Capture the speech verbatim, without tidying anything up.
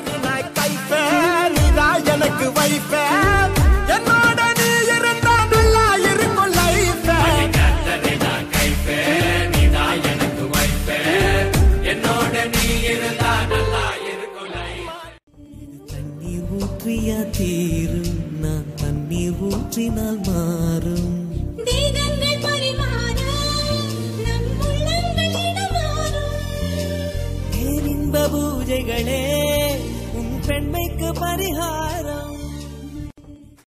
மாறினாய் கைப்பே நீதான் எனக்கு வைப்பே என்னோட நீ இருந்தா நல்லா இருக்கும் லைஃபே நான் கைப்பே நீதான் எனக்கு வைப்பே என்னோட நீ இருந்தா நல்லா இருக்கும் லைஃப் தண்ணீர் ஊற்றியா தீரும் நான் தண்ணீர் ஊற்றினால் மாறும் பூஜைகளே உன் பெண்மைக்கு பரிகாரம்